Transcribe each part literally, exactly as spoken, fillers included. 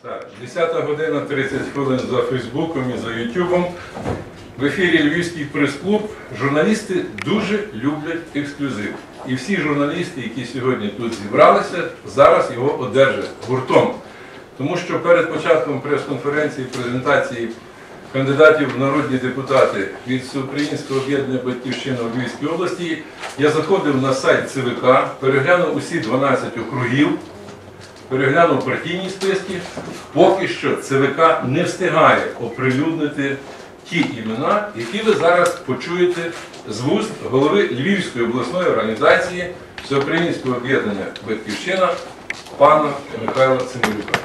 Так, десята година тридцять хвилин за Фейсбуком і за Ютубом. В ефірі Львівський прес-клуб. Журналісти дуже люблять ексклюзив. І всі журналісти, які сьогодні тут зібралися, зараз його одержать гуртом. Тому що перед початком прес-конференції, презентації кандидатів в народні депутати від Всеукраїнського об'єднання «Батьківщина» у Львівській області, я заходив на сайт ЦВК, переглянув усі дванадцять округів, переглянув партійні списки. Поки що ЦВК не встигає оприлюднити ті імена, які ви зараз почуєте з вуст голови Львівської обласної організації Всеукраїнського об'єднання «Батьківщина» пана Михайла Цимбалюка.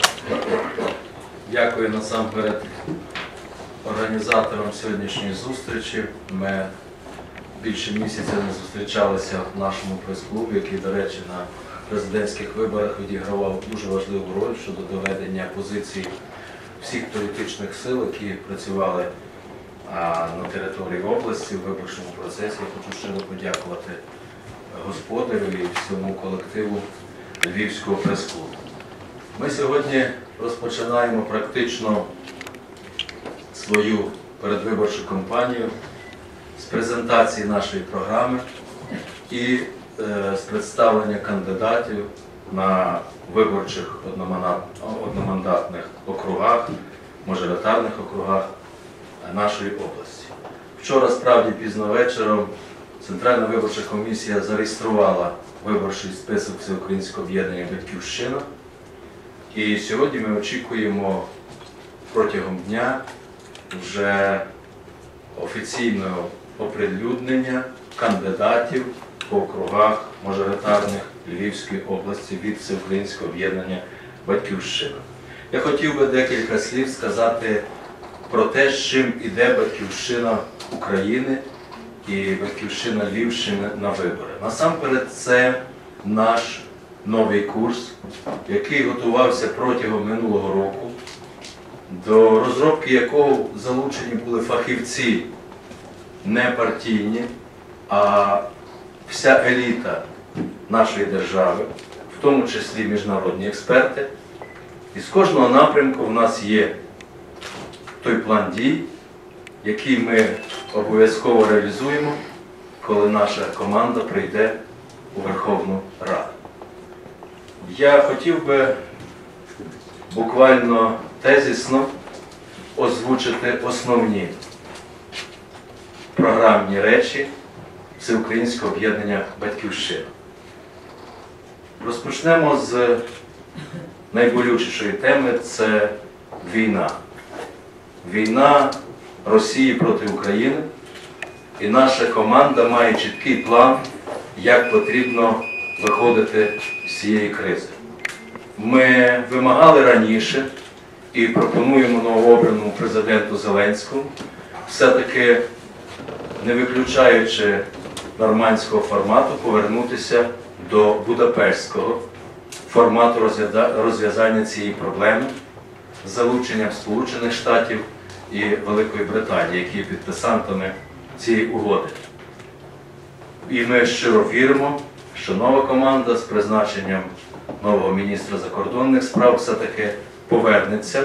Дякую насамперед організаторам сьогоднішньої зустрічі. Ми більше місяця не зустрічалися в нашому прес-клубі, який, до речі, на президентських виборах відігравав дуже важливу роль щодо доведення позицій всіх політичних сил, які працювали на території області в виборчому процесі. Я хочу щиро подякувати господарю і всьому колективу Львівського прес-клубу. Ми сьогодні розпочинаємо практично свою передвиборчу кампанію з презентації нашої програми і з представлення кандидатів на виборчих одномандатних округах, мажоритарних округах нашої області. Вчора, справді, пізно вечором Центральна виборча комісія зареєструвала виборчий список Всеукраїнського об'єднання «Батьківщина». І сьогодні ми очікуємо протягом дня вже офіційного оприлюднення кандидатів по округах мажоритарних Львівської області від Всеукраїнського об'єднання «Батьківщина». Я хотів би декілька слів сказати про те, з чим іде «Батьківщина» України і «Батьківщина» Львівщини на вибори. Насамперед, це наш новий курс, який готувався протягом минулого року, до розробки якого залучені були фахівці не партійні, а вся еліта нашої держави, в тому числі міжнародні експерти. І з кожного напрямку в нас є той план дій, який ми обов'язково реалізуємо, коли наша команда прийде у Верховну Раду. Я хотів би буквально тезисно озвучити основні програмні речі Всеукраїнського об'єднання «Батьківщина». Розпочнемо з найболючішої теми – це війна. Війна Росії проти України. І наша команда має чіткий план, як потрібно виходити з цієї кризи. Ми вимагали раніше і пропонуємо новообраному президенту Зеленському, все-таки не виключаючи нормандського формату, повернутися до будапештського формату розв'язання цієї проблеми з залученням Сполучених Штатів і Великої Британії, які є підписантами цієї угоди. І ми щиро віримо, що нова команда з призначенням нового міністра закордонних справ все-таки повернеться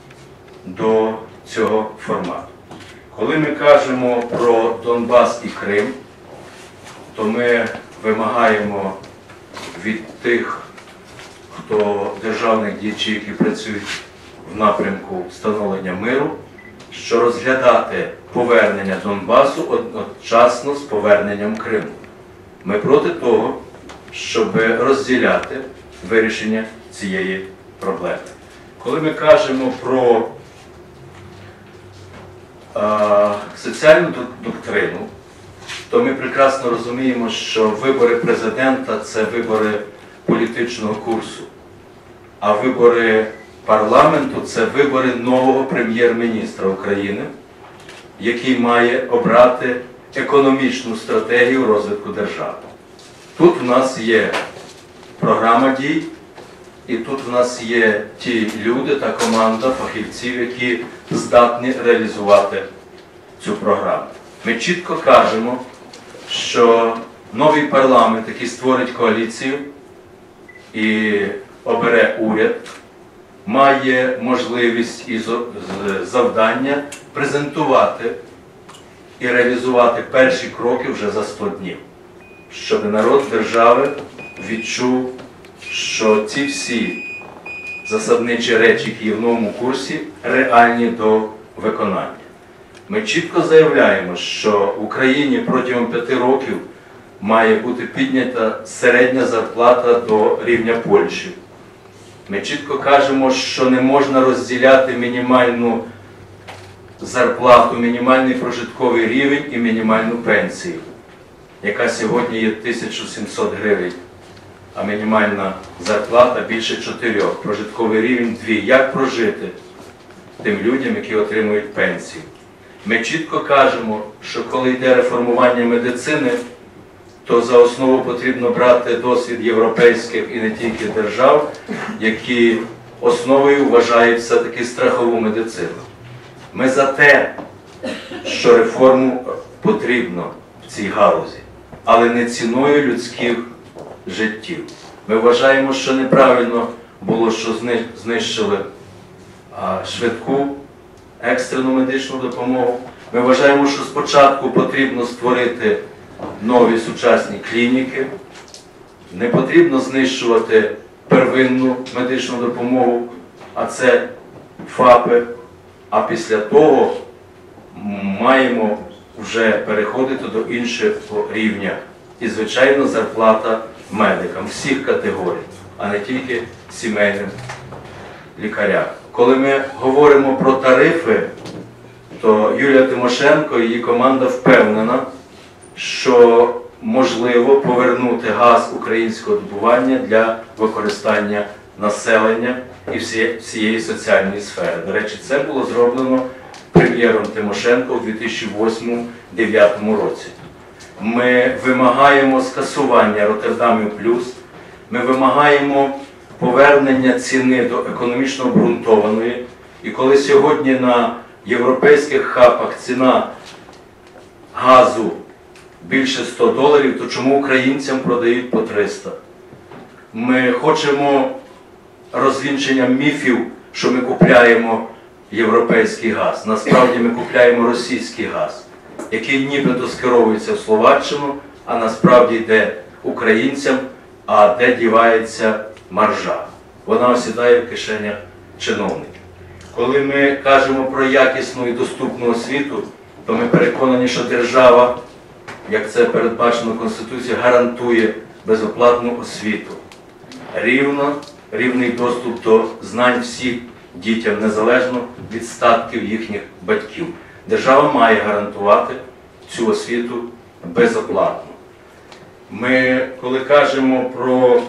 до цього формату. Коли ми кажемо про Донбас і Крим, то ми вимагаємо від тих, хто державних діячів, які працюють в напрямку встановлення миру, що розглядати повернення Донбасу одночасно з поверненням Криму. Ми проти того, щоб розділяти вирішення цієї проблеми. Коли ми кажемо про а, соціальну доктрину, то ми прекрасно розуміємо, що вибори президента – це вибори політичного курсу, а вибори парламенту – це вибори нового прем'єр-міністра України, який має обрати економічну стратегію розвитку держави. Тут в нас є програма дій, і тут в нас є ті люди та команда фахівців, які здатні реалізувати цю програму. Ми чітко кажемо, що новий парламент, який створить коаліцію і обере уряд, має можливість і завдання презентувати і реалізувати перші кроки вже за сто днів, щоб народ держави відчув, що ці всі засадничі речі, які є в новому курсі, реальні до виконання. Ми чітко заявляємо, що в Україні протягом п'яти років має бути піднята середня зарплата до рівня Польщі. Ми чітко кажемо, що не можна розділяти мінімальну зарплату, мінімальний прожитковий рівень і мінімальну пенсію, яка сьогодні є тисяча сімсот гривень, а мінімальна зарплата більше чотирьох, прожитковий рівень дві. Як прожити тим людям, які отримують пенсію? Ми чітко кажемо, що коли йде реформування медицини, то за основу потрібно брати досвід європейських і не тільки держав, які основою вважають все-таки страхову медицину. Ми за те, що реформу потрібно в цій галузі, але не ціною людських життів. Ми вважаємо, що неправильно було, що знищили швидку екстрену медичну допомогу. Ми вважаємо, що спочатку потрібно створити нові сучасні клініки, не потрібно знищувати первинну медичну допомогу, а це ФАПи, а після того маємо вже переходити до іншого рівня. І, звичайно, зарплата медикам всіх категорій, а не тільки сімейним лікарям. Коли ми говоримо про тарифи, то Юлія Тимошенко і її команда впевнена, що можливо повернути газ українського добування для використання населення і всієї соціальної сфери. До речі, це було зроблено прем'єром Тимошенко у дві тисячі восьмому - дві тисячі дев'ятому році. Ми вимагаємо скасування Роттердамів плюс, ми вимагаємо повернення ціни до економічно обґрунтованої. І коли сьогодні на європейських хабах ціна газу більше ста доларів, то чому українцям продають по триста? Ми хочемо розвінчення міфів, що ми купляємо європейський газ. Насправді ми купляємо російський газ, який нібито скеровується в Словаччину, а насправді йде українцям, а де дівається маржа. Вона осідає в кишенях чиновників. Коли ми кажемо про якісну і доступну освіту, то ми переконані, що держава, як це передбачено Конституцією, гарантує безоплатну освіту. Рівно, рівний доступ до знань всіх дітям, незалежно від статків їхніх батьків. Держава має гарантувати цю освіту безоплатно. Ми, коли кажемо про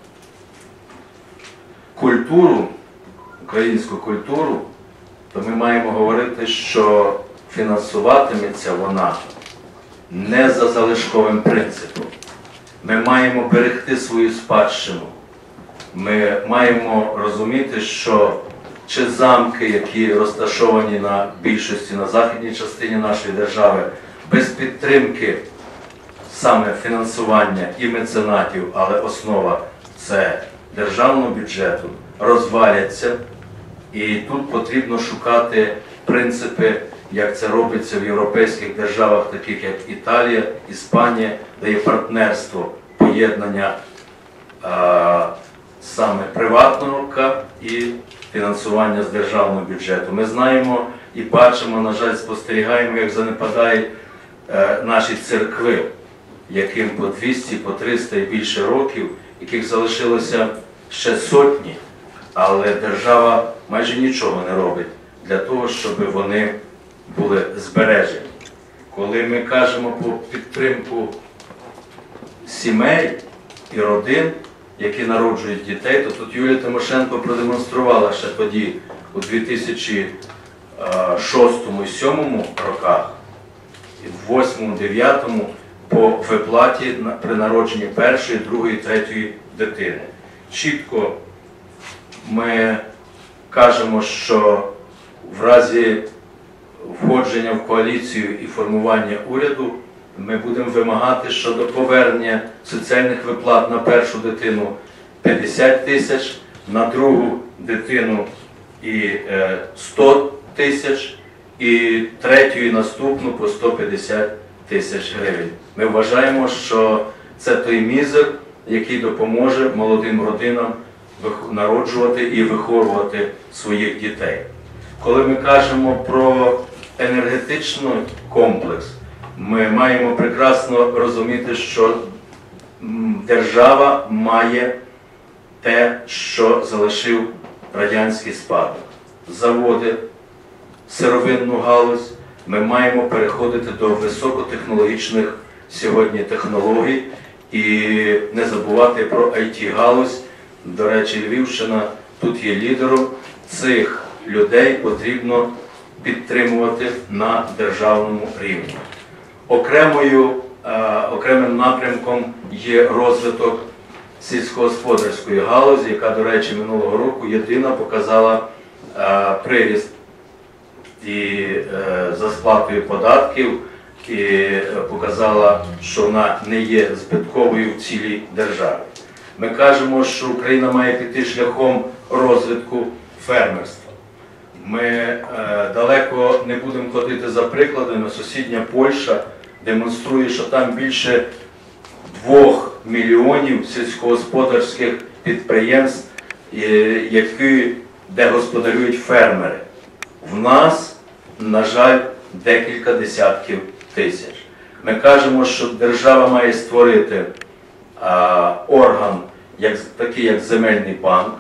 культуру, українську культуру, то ми маємо говорити, що фінансуватиметься вона не за залишковим принципом. Ми маємо берегти свою спадщину. Ми маємо розуміти, що чи замки, які розташовані на більшості на західній частині нашої держави, без підтримки саме фінансування і меценатів, але основа це державного бюджету, розваляться. І тут потрібно шукати принципи, як це робиться в європейських державах, таких як Італія, Іспанія, де є партнерство, поєднання а, саме приватного і фінансування з державного бюджету. Ми знаємо і бачимо, на жаль, спостерігаємо, як занепадають е, наші церкви, яким по двісті, по триста і більше років, яких залишилося ще сотні, але держава майже нічого не робить для того, щоб вони були збережені. Коли ми кажемо про підтримку сімей і родин, які народжують дітей, то тут Юлія Тимошенко продемонструвала ще тоді, у дві тисячі шостому - дві тисячі сьомому роках, і в восьмому - дев'ятому по виплаті при народженні першої, другої, третьої дитини. Чітко ми кажемо, що в разі входження в коаліцію і формування уряду ми будемо вимагати щодо повернення соціальних виплат на першу дитину п'ятдесят тисяч, на другу дитину і е, сто тисяч, і третю і наступну по сто п'ятдесят тисяч гривень. Ми вважаємо, що це той мізер, який допоможе молодим родинам народжувати і виховувати своїх дітей. Коли ми кажемо про енергетичний комплекс, ми маємо прекрасно розуміти, що держава має те, що залишив радянський спадок. Заводи, сировинну галузь, ми маємо переходити до високотехнологічних сьогодні технологій і не забувати про ай ті-галузь. До речі, Львівщина тут є лідером. Цих людей потрібно підтримувати на державному рівні. Окремою, е, окремим напрямком є розвиток сільськогосподарської галузі, яка, до речі, минулого року єдина показала е, приріст і е, за сплатою податків, і показала, що вона не є збитковою в цілій державі. Ми кажемо, що Україна має піти шляхом розвитку фермерства. Ми е, далеко не будемо ходити за прикладами. Сусідня Польща демонструє, що там більше двох мільйонів сільськогосподарських підприємств, які, де господарюють фермери. В нас, на жаль, декілька десятків тисяч. Ми кажемо, що держава має створити а, орган, як, такий як земельний банк,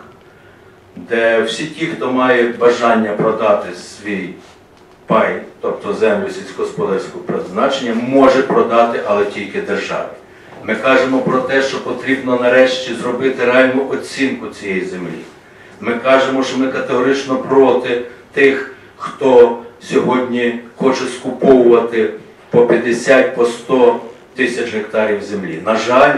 де всі ті, хто має бажання продати свій пай, тобто землю сільськогосподарського призначення, може продати, але тільки державі. Ми кажемо про те, що потрібно нарешті зробити реальну оцінку цієї землі. Ми кажемо, що ми категорично проти тих, хто сьогодні хоче скуповувати по п'ятдесят, по сто тисяч гектарів землі. На жаль,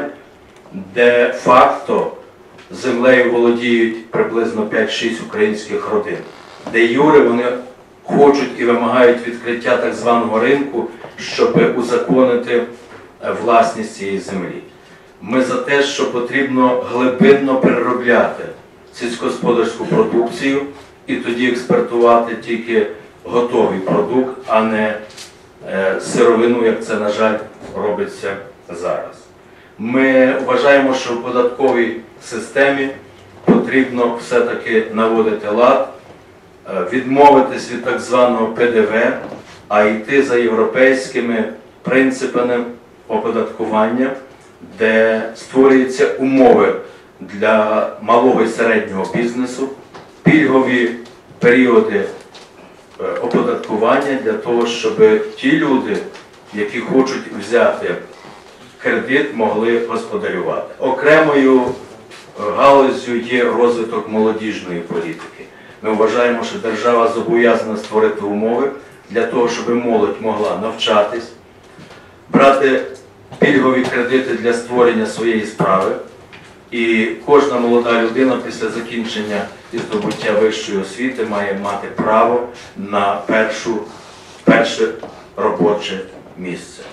де-факто землею володіють приблизно п'ять-шість українських родин. Де юре вони хочуть і вимагають відкриття так званого ринку, щоб узаконити власність цієї землі. Ми за те, що потрібно глибинно переробляти сільськогосподарську продукцію і тоді експортувати тільки готовий продукт, а не е, сировину, як це, на жаль, робиться зараз. Ми вважаємо, що в податковій системі потрібно все-таки наводити лад, е, відмовитись від так званого пе де ве, а йти за європейськими принципами оподаткування, де створюються умови для малого і середнього бізнесу, пільгові періоди оподаткування для того, щоб ті люди, які хочуть взяти кредит, могли господарювати. Окремою галуззю є розвиток молодіжної політики. Ми вважаємо, що держава зобов'язана створити умови для того, щоб молодь могла навчатись, брати пільгові кредити для створення своєї справи. І кожна молода людина після закінчення і здобуття вищої освіти має мати право на першу, перше робоче місце.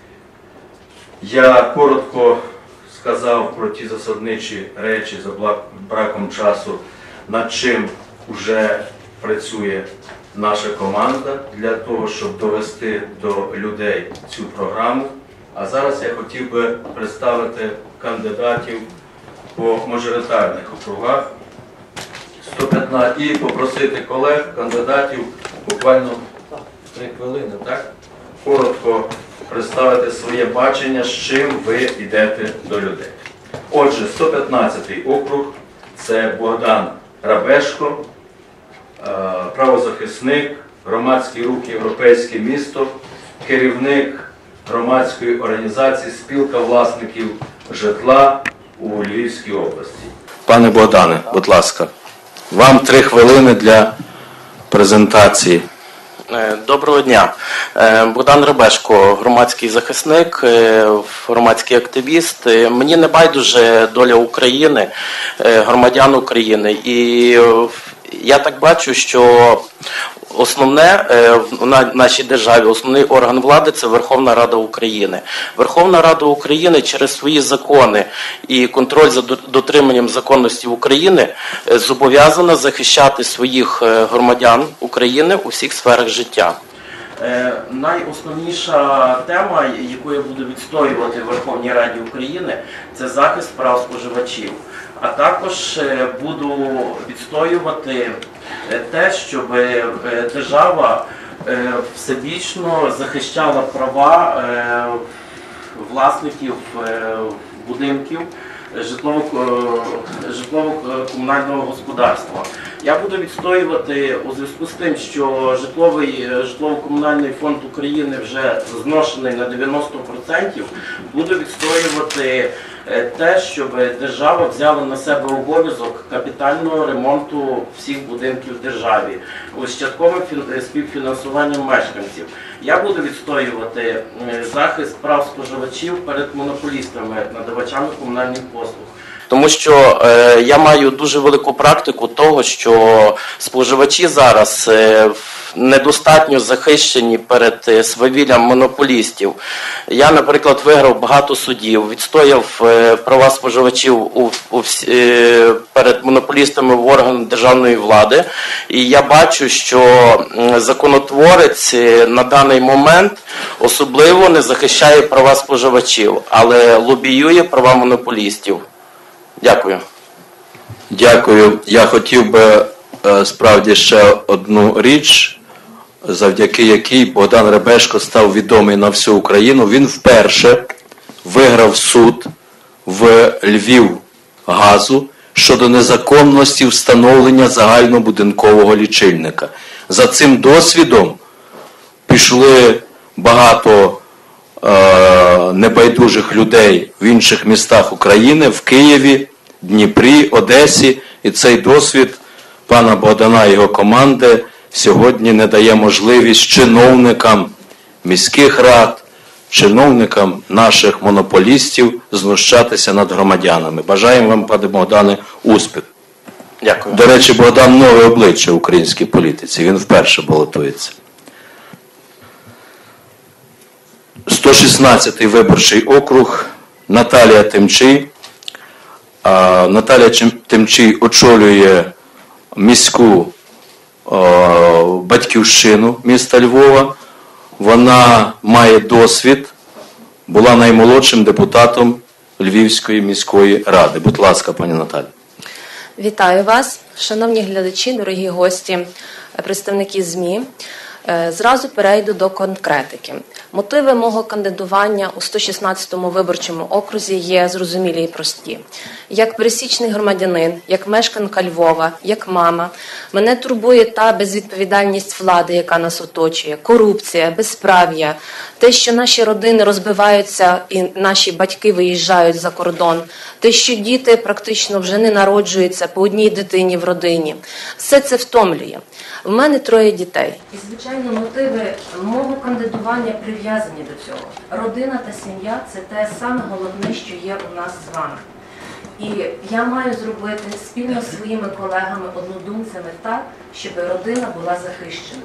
Я коротко сказав про ті засадничі речі за браком часу, над чим вже працює наша команда для того, щоб довести до людей цю програму. А зараз я хотів би представити кандидатів по мажоритарних округах сто п'ятнадцять і попросити колег, кандидатів буквально три хвилини, так? Коротко представити своє бачення, з чим ви йдете до людей. Отже, сто п'ятнадцятий округ – це Богдан Рабешко, правозахисник, громадський рух «Європейське місто», керівник громадської організації «Спілка власників житла» у Львівській області. Пане Богдане, будь ласка, вам три хвилини для презентації. Доброго дня. Богдан Рабешко, громадський захисник, громадський активіст. Мені не байдуже доля України, громадян України. І я так бачу, що основне е, в на- нашій державі, основний орган влади – це Верховна Рада України. Верховна Рада України через свої закони і контроль за до- дотриманням законності України е, зобов'язана захищати своїх е, громадян України у всіх сферах життя. Е, Найосновніша тема, яку я буду відстоювати в Верховній Раді України, це захист прав споживачів. А також е, буду відстоювати е, те, щоб е, держава е, всебічно захищала права е, власників е, будинків житлово- е, житлово-комунального господарства. Я буду відстоювати у зв'язку з тим, що житловий е, житлово-комунальний фонд України вже зношений на дев'яносто відсотків, буду відстоювати е, те, щоб держава взяла на себе обов'язок капітального ремонту всіх будинків в державі з частковим фін- співфінансуванням мешканців. Я буду відстоювати е, захист прав споживачів перед монополістами, надавачами комунальних послуг. Тому що е, я маю дуже велику практику того, що споживачі зараз е, недостатньо захищені перед е, свавіллям монополістів. Я, наприклад, виграв багато судів, відстояв е, права споживачів у, у, всі- е, перед монополістами в органах державної влади. І я бачу, що м, законотворець е, на даний момент особливо не захищає права споживачів, але лобіює права монополістів. Дякую. Дякую. Я хотів би е, справді ще одну річ, завдяки якій Богдан Ребешко став відомий на всю Україну. Він вперше виграв суд в Львівгазу щодо незаконності встановлення загальнобудинкового лічильника. За цим досвідом пішли багато е, небайдужих людей в інших містах України, в Києві, Дніпрі, Одесі. І цей досвід пана Богдана і його команди сьогодні не дає можливість чиновникам міських рад, чиновникам наших монополістів знущатися над громадянами. Бажаємо вам, пане Богдане, успіх. Дякую. До речі, Богдан нове обличчя в українській політиці. Він вперше балотується. сто шістнадцятий виборчий округ, Наталія Тимчий. А, Наталія Чим- Тимчий очолює міську а, батьківщину міста Львова. Вона має досвід, була наймолодшим депутатом Львівської міської ради. Будь ласка, пані Наталі. Вітаю вас, шановні глядачі, дорогі гості, представники ЗМІ. Е, Зразу перейду до конкретики. Мотиви мого кандидування у сто шістнадцятому виборчому окрузі є зрозумілі і прості. Як пересічний громадянин, як мешканка Львова, як мама, мене турбує та безвідповідальність влади, яка нас оточує, корупція, безправ'я, те, що наші родини розбиваються і наші батьки виїжджають за кордон, те, що діти практично вже не народжуються по одній дитині в родині. Все це втомлює. В мене троє дітей. І, звичайно, мотиви мого кандидування прив'язані до цього. Родина та сім'я – це те саме головне, що є у нас з вами. І я маю зробити спільно з своїми колегами, однодумцями так, щоб родина була захищена.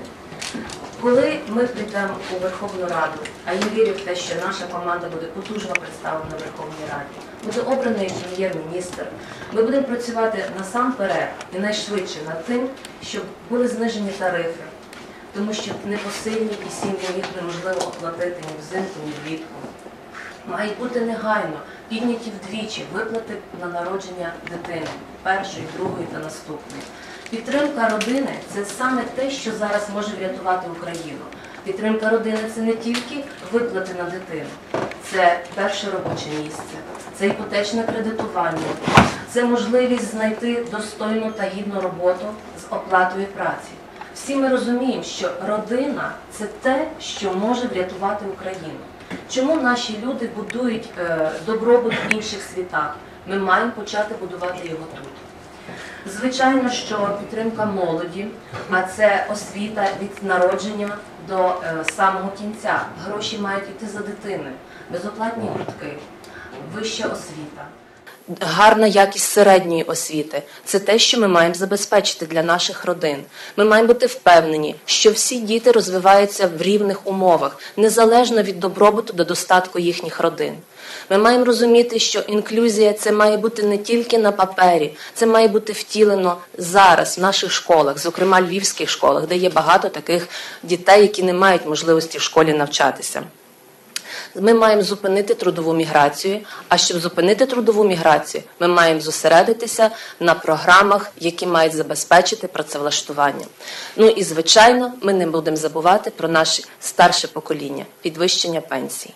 Коли ми прийдемо у Верховну Раду, а я вірю в те, що наша команда буде потужно представлена в Верховній Раді, буде обраний прем'єр-міністр, ми будемо працювати насамперед і найшвидше над тим, щоб були знижені тарифи, тому що непосильні і сім'ям їх неможливо оплатити ні взимку, ні влітку. Мають бути негайно підняті вдвічі виплати на народження дитини, першої, другої та наступної. Підтримка родини – це саме те, що зараз може врятувати Україну. Підтримка родини – це не тільки виплати на дитину, це перше робоче місце, це іпотечне кредитування, це можливість знайти достойну та гідну роботу з оплатою праці. Всі ми розуміємо, що родина – це те, що може врятувати Україну. Чому наші люди будують е, добробут в інших світах? Ми маємо почати будувати його тут. Звичайно, що підтримка молоді, а це освіта від народження до е, самого кінця. Гроші мають йти за дитиною, безоплатні гуртки, вища освіта. гарна якість середньої освіти. Це те, що ми маємо забезпечити для наших родин. Ми маємо бути впевнені, що всі діти розвиваються в рівних умовах, незалежно від добробуту до достатку їхніх родин. Ми маємо розуміти, що інклюзія – це має бути не тільки на папері, це має бути втілено зараз в наших школах, зокрема львівських школах, де є багато таких дітей, які не мають можливості в школі навчатися. Ми маємо зупинити трудову міграцію, а щоб зупинити трудову міграцію, ми маємо зосередитися на програмах, які мають забезпечити працевлаштування. Ну і, звичайно, ми не будемо забувати про наше старше покоління – підвищення пенсій.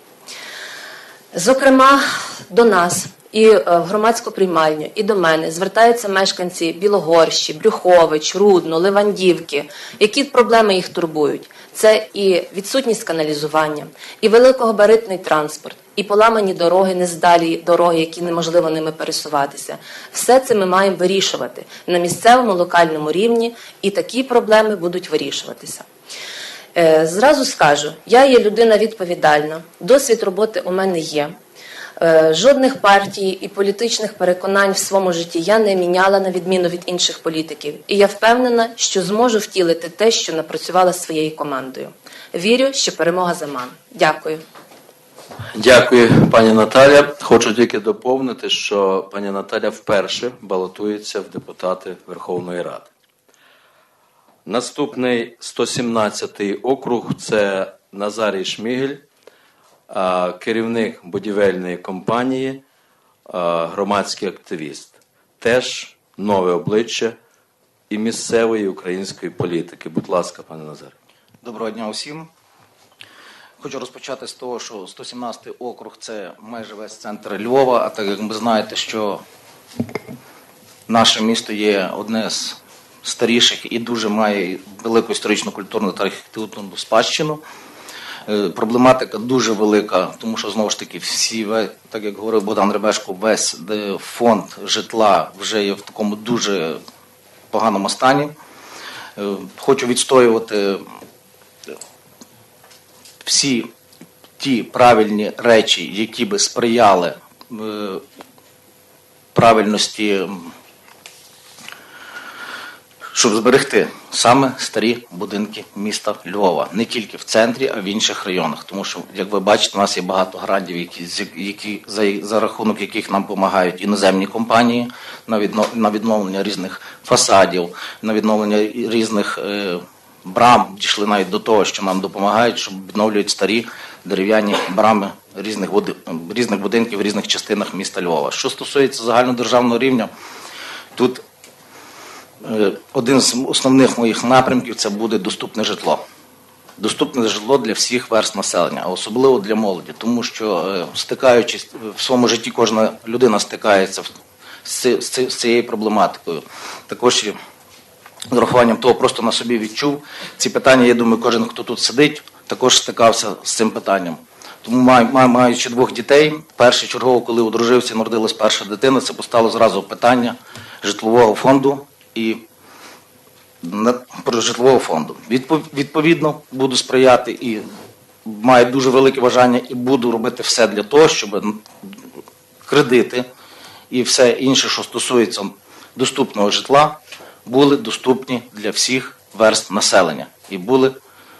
Зокрема, до нас і в громадську приймальню, і до мене звертаються мешканці Білогорщі, Брюхович, Рудно, Левандівки. Які проблеми їх турбують? Це і відсутність каналізування, і великогабаритний транспорт, і поламані дороги, нездалі дороги, які неможливо ними пересуватися. Все це ми маємо вирішувати на місцевому, локальному рівні, і такі проблеми будуть вирішуватися. Зразу скажу, я є людина відповідальна, досвід роботи у мене є. Жодних партій і політичних переконань в своєму житті я не міняла, на відміну від інших політиків. І я впевнена, що зможу втілити те, що напрацювала своєю командою. Вірю, що перемога за нами. Дякую. Дякую, пані Наталя. Хочу тільки доповнити, що пані Наталя вперше балотується в депутати Верховної Ради. Наступний сто сімнадцятий округ – це Назарій Шмигель, керівник будівельної компанії, громадський активіст. Теж нове обличчя і місцевої і української політики. Будь ласка, пане Назаре. Доброго дня усім. Хочу розпочати з того, що сто сімнадцятий округ – це майже весь центр Львова, а так як ви знаєте, що наше місто є одне з старіших і дуже має велику історичну, культурну та архітектурну спадщину. Проблематика дуже велика, тому що, знову ж таки, всі, так як говорив Богдан Ребешко, весь фонд житла вже є в такому дуже поганому стані. Хочу відстоювати всі ті правильні речі, які би сприяли правильності, щоб зберегти саме старі будинки міста Львова. Не тільки в центрі, а в інших районах. Тому що, як ви бачите, у нас є багато грантів, які, які, за, за рахунок яких нам допомагають іноземні компанії на, віднов, на відновлення різних фасадів, на відновлення різних е, брам. Дійшли навіть до того, що нам допомагають, щоб відновлюють старі дерев'яні брами різних, різних будинків в різних частинах міста Львова. Що стосується загальнодержавного рівня, тут один з основних моїх напрямків – це буде доступне житло. Доступне житло для всіх верств населення, а особливо для молоді. Тому що, стикаючись в своєму житті, кожна людина стикається з цією проблематикою. Також з урахуванням того, просто на собі відчув. Ці питання, я думаю, кожен, хто тут сидить, також стикався з цим питанням. Тому, маючи двох дітей, перше чергово, коли одружився і народилась перша дитина, це постало зразу питання житлового фонду і про житлового фонду. Відповідно, буду сприяти і маю дуже велике бажання і буду робити все для того, щоб кредити і все інше, що стосується доступного житла, були доступні для всіх верств населення. І були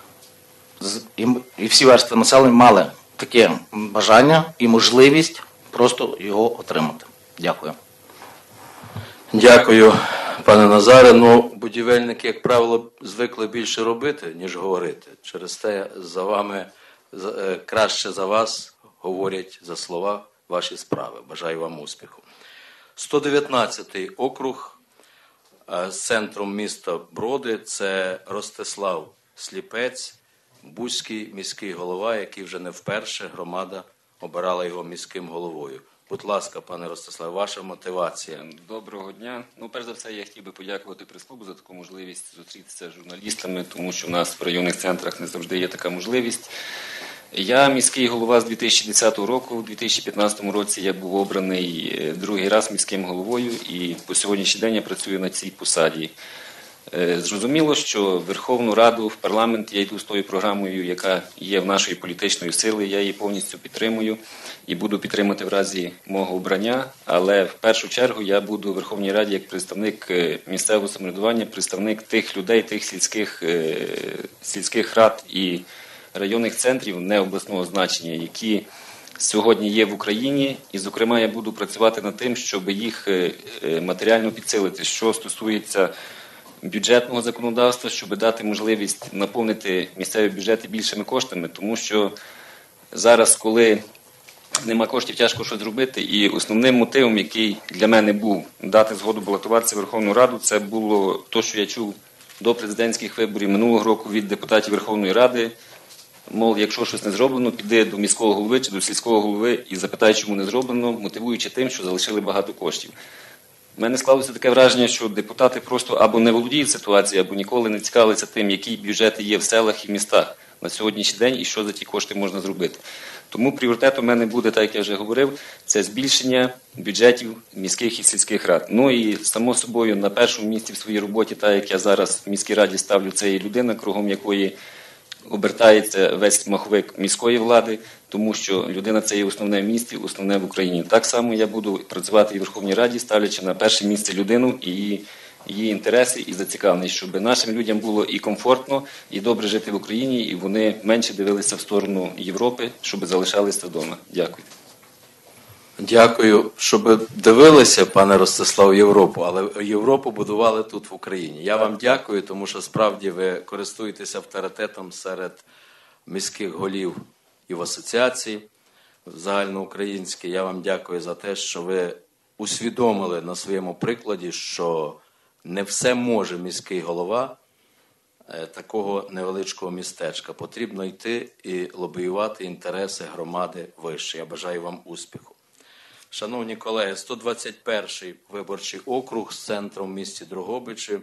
і всі верстви населення мали таке бажання і можливість просто його отримати. Дякую. Дякую, пане Назаре. Ну, будівельники, як правило, звикли більше робити, ніж говорити. Через те за вами, краще за вас говорять за слова ваші справи. Бажаю вам успіху. сто дев'ятнадцятий округ з центром міста Броди – це Ростислав Сліпець, Буський міський голова, який вже не вперше громада обирала його міським головою. Будь ласка, пане Ростислав, ваша мотивація. Доброго дня. Ну, перш за все, я хотів би подякувати прес-клубу за таку можливість зустрітися з журналістами, тому що в нас в районних центрах не завжди є така можливість. Я міський голова з дві тисячі десятого року. У дві тисячі п'ятнадцятому році я був обраний другий раз міським головою і по сьогоднішній день я працюю на цій посаді. Е, Зрозуміло, що в Верховну Раду, в парламент я йду з тою програмою, яка є в нашої політичної сили, я її повністю підтримую і буду підтримати в разі мого обрання, але в першу чергу я буду в Верховній Раді як представник е, місцевого самоврядування, представник тих людей, тих сільських, е, сільських рад і районних центрів не обласного значення, які сьогодні є в Україні, і, зокрема, я буду працювати над тим, щоб їх е, е, матеріально підсилити, що стосується бюджетного законодавства, щоб дати можливість наповнити місцеві бюджети більшими коштами, тому що зараз, коли нема коштів, тяжко щось зробити, і основним мотивом, який для мене був дати згоду балотуватися в Верховну Раду, це було те, що я чув до президентських виборів минулого року від депутатів Верховної Ради, мов, якщо щось не зроблено, піди до міського голови чи до сільського голови і запитай, чому не зроблено, мотивуючи тим, що залишили багато коштів. У мене склалося таке враження, що депутати просто або не володіють ситуацією, або ніколи не цікавляться тим, які бюджети є в селах і містах на сьогоднішній день і що за ті кошти можна зробити. Тому пріоритетом у мене буде, так як я вже говорив, це збільшення бюджетів міських і сільських рад. Ну і, само собою, на першому місці в своїй роботі, так як я зараз в міській раді ставлю, це є людина, кругом якої обертається весь маховик міської влади, тому що людина – це є основне в місті, основне в Україні. Так само я буду працювати і в Верховній Раді, ставлячи на перше місце людину і її, її інтереси і зацікавленість, щоб нашим людям було і комфортно, і добре жити в Україні, і вони менше дивилися в сторону Європи, щоб залишалися вдома. Дякую. Дякую, щоб дивилися, пане Ростислав, Європу, але Європу будували тут в Україні. Я вам дякую, тому що справді ви користуєтеся авторитетом серед міських голів і в асоціації загальноукраїнській. Я вам дякую за те, що ви усвідомили на своєму прикладі, що не все може міський голова такого невеличкого містечка. Потрібно йти і лобіювати інтереси громади вище. Я бажаю вам успіху. Шановні колеги, сто двадцять перший виборчий округ з центром в місті Дрогобичі.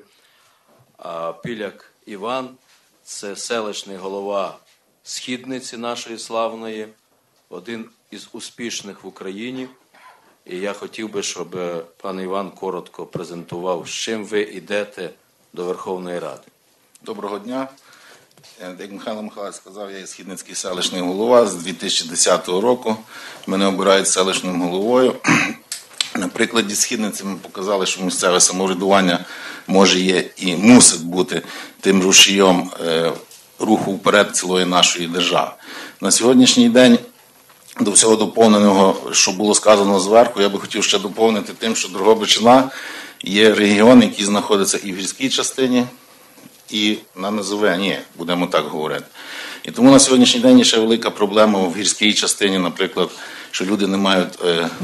Піляк Іван – це селищний голова Східниці нашої славної, один із успішних в Україні. І я хотів би, щоб пан Іван коротко презентував, з чим ви йдете до Верховної Ради. Доброго дня. Як Михайло Михайлович сказав, я є Східницький селищний голова з дві тисячі десятого року. Мене обирають селищним головою. На прикладі Східниці ми показали, що місцеве самоврядування може є і мусить бути тим рушієм руху вперед цілої нашої держави. На сьогоднішній день до всього доповненого, що було сказано зверху, я би хотів ще доповнити тим, що Дрогобичина є регіон, який знаходиться і в гірській частині, і на низовині, будемо так говорити. І тому на сьогоднішній день є ще велика проблема в гірській частині, наприклад, що люди не мають е, е,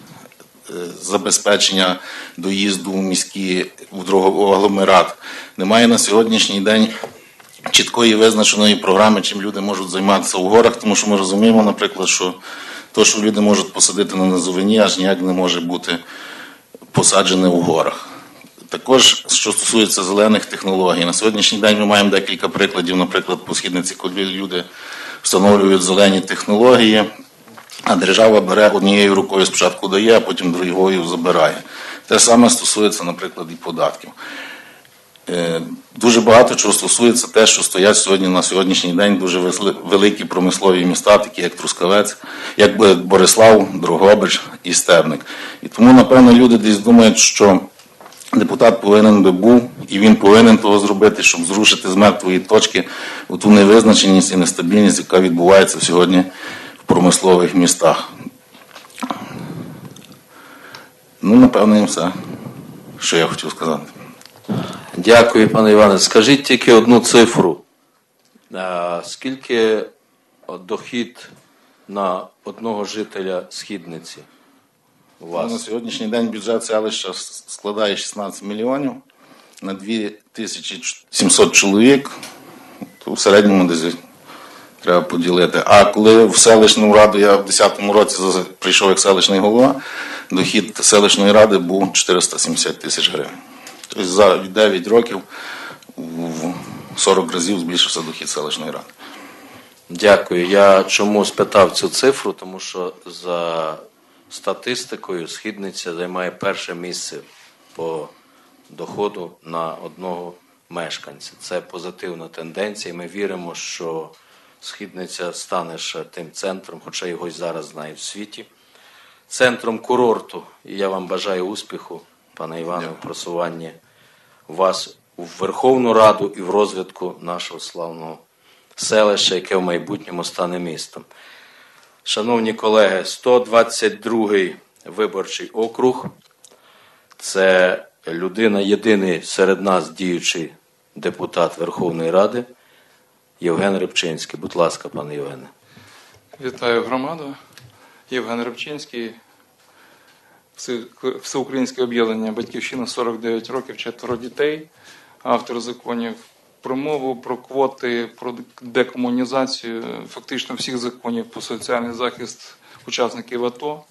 забезпечення доїзду в міські, в агломерат. Немає на сьогоднішній день чіткої визначеної програми, чим люди можуть займатися в горах, тому що ми розуміємо, наприклад, що те, що люди можуть посадити на низовині, аж ніяк не може бути посаджене в горах. Також, що стосується зелених технологій, на сьогоднішній день ми маємо декілька прикладів, наприклад, по Східниці, коли люди встановлюють зелені технології, а держава бере однією рукою спочатку дає, а потім другою забирає. Те саме стосується, наприклад, і податків. Дуже багато чого стосується те, що стоять сьогодні на сьогоднішній день дуже великі промислові міста, такі як Трускавець, як Борислав, Дрогобич і Стебник. І тому, напевно, люди десь думають, що депутат повинен би був, і він повинен того зробити, щоб зрушити з мертвої точки ту невизначеність і нестабільність, яка відбувається сьогодні в промислових містах. Ну, напевно, і все, що я хотів сказати. Дякую, пане Іване. Скажіть тільки одну цифру. Скільки дохід на одного жителя Східниці у вас? На сьогоднішній день бюджет селища складає шістнадцять мільйонів на дві тисячі сімсот чоловік. То в середньому десь треба поділити. А коли в селищну раду, я в десятому році прийшов як селищний голова, дохід селищної ради був чотириста сімдесят тисяч гривень. Тобто за дев'ять років в сорок разів збільшився дохід селищної ради. Дякую. Я чому спитав цю цифру, тому що за статистикою Східниця займає перше місце по доходу на одного мешканці. Це позитивна тенденція, і ми віримо, що Східниця стане ще тим центром, хоча його й зараз знають в світі, центром курорту. І я вам бажаю успіху, пане Іване, в просуванні вас у Верховну Раду і в розвитку нашого славного селища, яке в майбутньому стане містом. Шановні колеги, сто двадцять другий виборчий округ. Це людина, єдиний серед нас діючий депутат Верховної Ради Євген Рибчинський. Будь ласка, пане Євгене. Вітаю громаду. Євген Рибчинський, Всеукраїнське об'єднання «Батьківщина», сорок дев'ять років, четверо дітей, автор законів про мову, про квоти, про декомунізацію, фактично всіх законів про соціальний захист учасників АТО,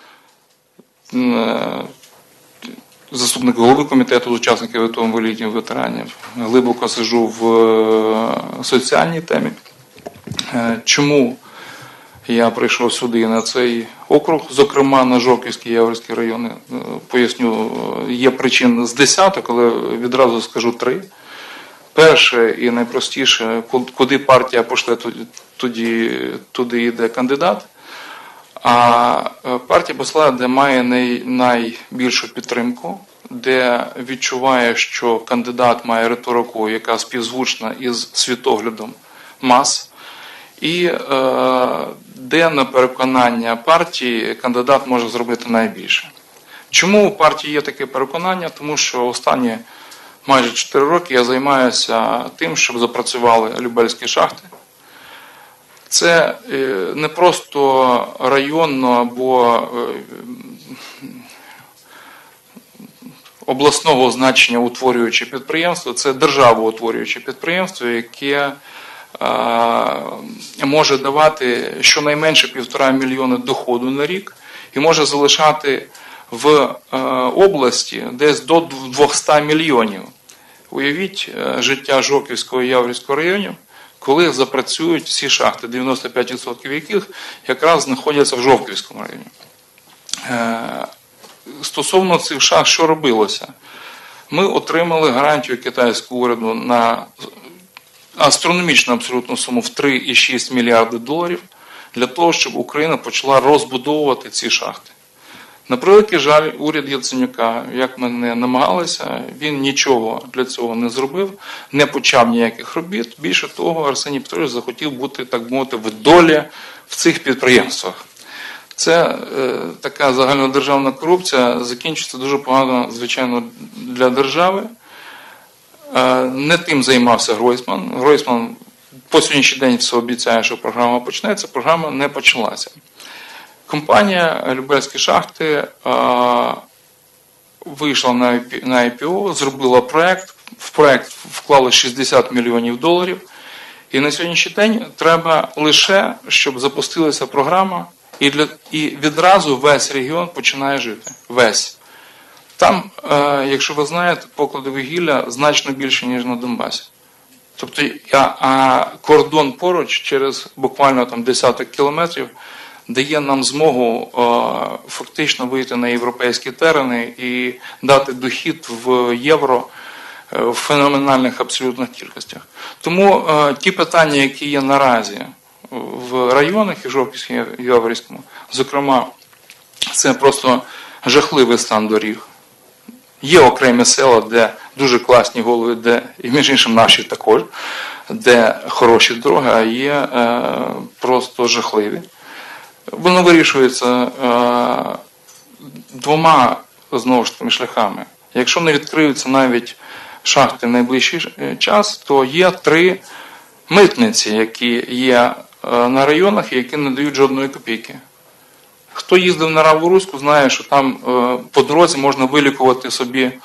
заступник голови комітету з учасників АТО, інвалідів, ветеранів. Глибоко сиджу в соціальній темі. Чому я прийшов сюди, на цей округ, зокрема на Жовківський, Яворівський райони, поясню, є причин з десяток, але відразу скажу три. Перше і найпростіше, куди партія пошле, туди, туди йде кандидат. А партія посла, де має най, найбільшу підтримку, де відчуває, що кандидат має риторику, яка співзвучна із світоглядом мас, і е, де, на переконання партії, кандидат може зробити найбільше. Чому у партії є таке переконання? Тому що останні майже чотири роки я займаюся тим, щоб запрацювали Любельські шахти. Це не просто районно або обласного значення утворююче підприємство, це державоутворююче підприємство, яке може давати щонайменше півтора мільйони доходу на рік і може залишати в області десь до двохсот мільйонів. Уявіть життя Жовківського і Яворівського районів, коли запрацюють всі шахти, дев'яносто п'ять відсотків яких якраз знаходяться в Жовківському районі. Стосовно цих шахт, що робилося? Ми отримали гарантію китайського уряду на астрономічну абсолютну суму в три цілих шість десятих мільярда доларів для того, щоб Україна почала розбудовувати ці шахти. На превеликий жаль, уряд Яценюка, як ми не намагалися, він нічого для цього не зробив, не почав ніяких робіт. Більше того, Арсеній Петрович захотів бути, так мовити, в долі в цих підприємствах. Це е, така загальнодержавна корупція, закінчиться дуже погано, звичайно, для держави. Е, не тим займався Гройсман. Гройсман по сьогоднішній день все обіцяє, що програма почнеться, програма не почалася. Компанія Любельські шахти а, вийшла на ай пі о, зробила проєкт, в проєкт вклали шістдесят мільйонів доларів, і на сьогоднішній день треба лише, щоб запустилася програма, і, для, і відразу весь регіон починає жити. Весь. Там, а, якщо ви знаєте, поклади вугілля значно більше, ніж на Донбасі. Тобто, а, а кордон поруч, через буквально там десяток кілометрів, дає нам змогу е, фактично вийти на європейські терени і дати дохід в євро е, в феноменальних абсолютних кількостях. Тому е, ті питання, які є наразі в районах і Жовківському і Яворівському, зокрема, це просто жахливий стан доріг. Є окремі села, де дуже класні голови, де, і між іншим наші також, де хороші дороги, а є е, просто жахливі. Воно вирішується е, двома, знову ж таки, шляхами. Якщо не відкриються навіть шахти в найближчий час, то є три митниці, які є е, на районах і які не дають жодної копійки. Хто їздив на Раву-Руську, знає, що там е, по дорозі можна вилікувати собі е,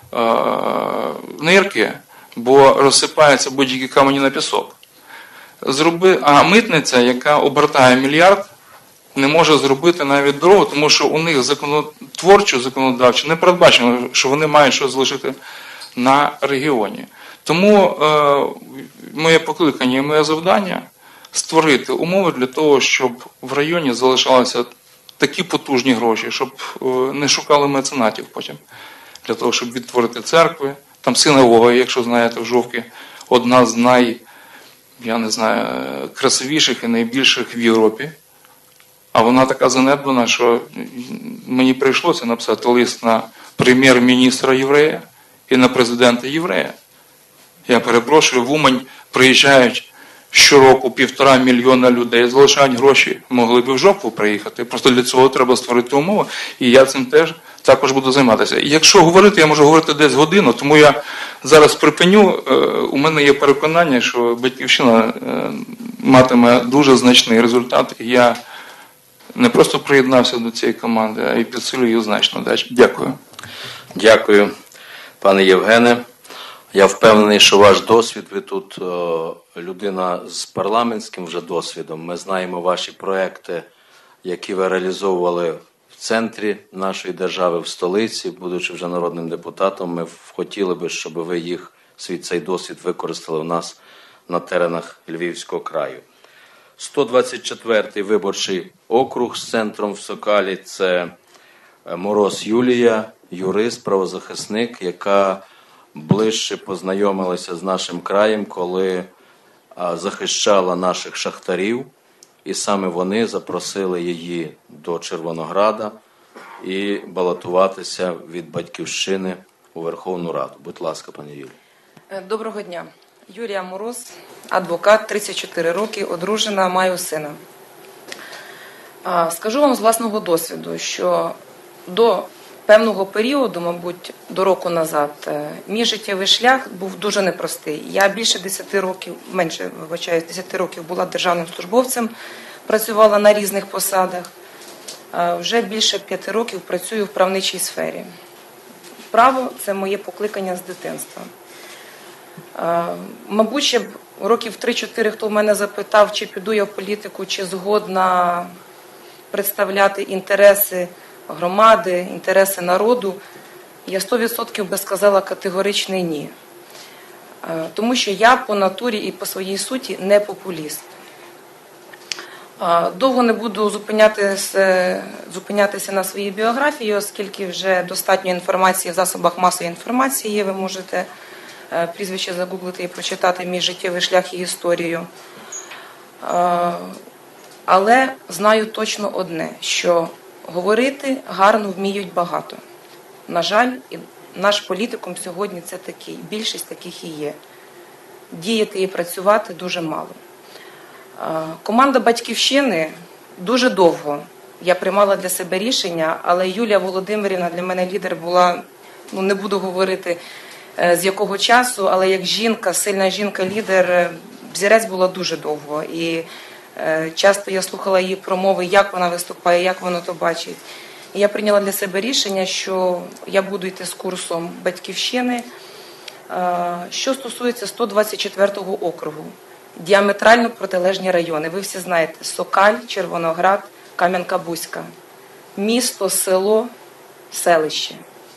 нирки, бо розсипаються будь-які камені на пісок. Зроби, а митниця, яка обертає мільярд, не може зробити навіть дорогу, тому що у них законотворчо, законодавчо не передбачено, що вони мають щось залишити на регіоні. Тому е, моє покликання і моє завдання – створити умови для того, щоб в районі залишалися такі потужні гроші, щоб е, не шукали меценатів потім, для того, щоб відтворити церкви, Там синагога, якщо знаєте, в Жовки, одна з най, я не знаю, красивіших і найбільших в Європі. А вона така занедбана, що мені прийшлося написати лист на прем'єр-міністра єврея і на президента єврея. Я перепрошую, в Умань приїжджають щороку півтора мільйона людей, залишають гроші, могли б в Жовкву приїхати. Просто для цього треба створити умови, і я цим теж також буду займатися. І якщо говорити, я можу говорити десь годину, тому я зараз припиню. У мене є переконання, що Батьківщина матиме дуже значний результат, і я не просто приєднався до цієї команди, а й підсилюю її значно. Дякую. Дякую, пане Євгене. Я впевнений, що ваш досвід, ви тут людина з парламентським вже досвідом. Ми знаємо ваші проекти, які ви реалізовували в центрі нашої держави, в столиці. Будучи вже народним депутатом, ми хотіли би, щоб ви їх, свій цей досвід використали у нас на теренах Львівського краю. сто двадцять четвертий виборчий округ з центром в Сокалі – це Мороз Юлія, юрист, правозахисник, яка ближче познайомилася з нашим краєм, коли захищала наших шахтарів, і саме вони запросили її до Червонограда і балотуватися від Батьківщини у Верховну Раду. Будь ласка, пані Юлія. Доброго дня. Юлія Мороз, адвокат, тридцять чотири роки, одружена, маю сина. Скажу вам з власного досвіду, що до певного періоду, мабуть, до року назад, мій життєвий шлях був дуже непростий. Я більше десяти років, менше, вибачаюсь, десяти років була державним службовцем, працювала на різних посадах. Вже більше п'яти років працюю в правничій сфері. Право – це моє покликання з дитинства. Мабуть, ще б років три-чотири, хто в мене запитав, чи піду я в політику, чи згодна представляти інтереси громади, інтереси народу, я сто відсотків би сказала категоричний ні. Тому що я по натурі і по своїй суті не популіст. Довго не буду зупинятися, зупинятися на своїй біографії, оскільки вже достатньо інформації в засобах масової інформації є, ви можете прізвище загуглити і прочитати мій життєвий шлях і історію. Але знаю точно одне, що говорити гарно вміють багато. На жаль, і наш політикум сьогодні це такий, більшість таких і є. Діяти і працювати дуже мало. Команда Батьківщини дуже довго. Я приймала для себе рішення, але Юлія Володимирівна для мене лідер була, ну не буду говорити з якого часу, але як жінка, сильна жінка-лідер, взірець була дуже довго. І часто я слухала її промови, як вона виступає, як вона то бачить. І я прийняла для себе рішення, що я буду йти з курсом Батьківщини. Що стосується сто двадцять четвертого округу, діаметрально протилежні райони. Ви всі знаєте, Сокаль, Червоноград, Кам'янка-Бузька. Місто, село, селище.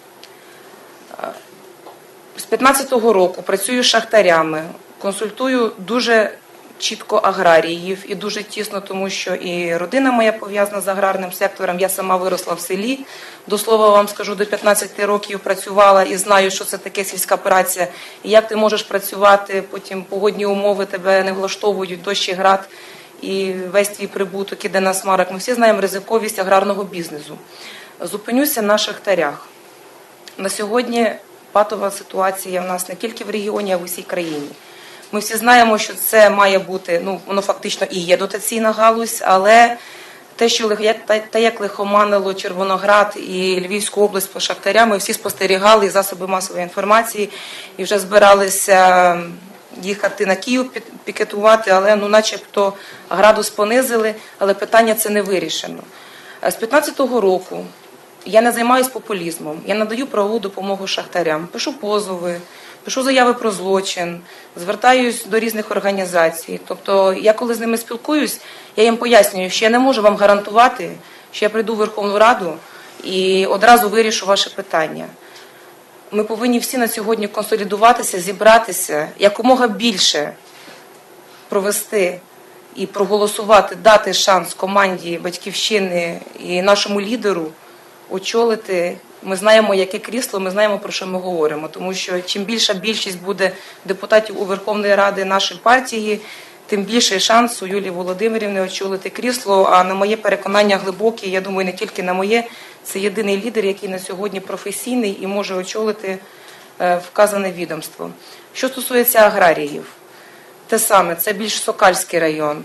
З п'ятнадцятого року працюю з шахтарями, консультую дуже чітко аграріїв і дуже тісно, тому що і родина моя пов'язана з аграрним сектором, я сама виросла в селі, до слова вам скажу, до п'ятнадцяти років працювала і знаю, що це таке сільська праця, і як ти можеш працювати, потім погодні умови тебе не влаштовують, дощ і град, і весь твій прибуток іде на смарок. Ми всі знаємо ризиковість аграрного бізнесу. Зупинюся на шахтарях. На сьогодні патова ситуація в нас не тільки в регіоні, а в усій країні. Ми всі знаємо, що це має бути, ну, воно фактично і є дотаційна галузь, але те, що та як лихоманило Червоноград і Львівську область по шахтарям, ми всі спостерігали і засоби масової інформації, і вже збиралися їхати на Київ пікетувати, але ну, начебто градус понизили, але питання це не вирішено. З п'ятнадцятого року я не займаюся популізмом, я надаю правову допомогу шахтарям, пишу позови, пишу заяви про злочин, звертаюсь до різних організацій. Тобто я коли з ними спілкуюсь, я їм пояснюю, що я не можу вам гарантувати, що я прийду в Верховну Раду і одразу вирішу ваше питання. Ми повинні всі на сьогодні консолідуватися, зібратися, якомога більше провести і проголосувати, дати шанс команді Батьківщини і нашому лідеру очолити ми знаємо, яке крісло, ми знаємо, про що ми говоримо. Тому що чим більша більшість буде депутатів у Верховної Ради нашої партії, тим більший шанс у Юлії Володимирівни очолити крісло. А на моє переконання глибоке, я думаю, не тільки на моє, це єдиний лідер, який на сьогодні професійний і може очолити вказане відомство. Що стосується аграріїв, те саме, це більш Сокальський район.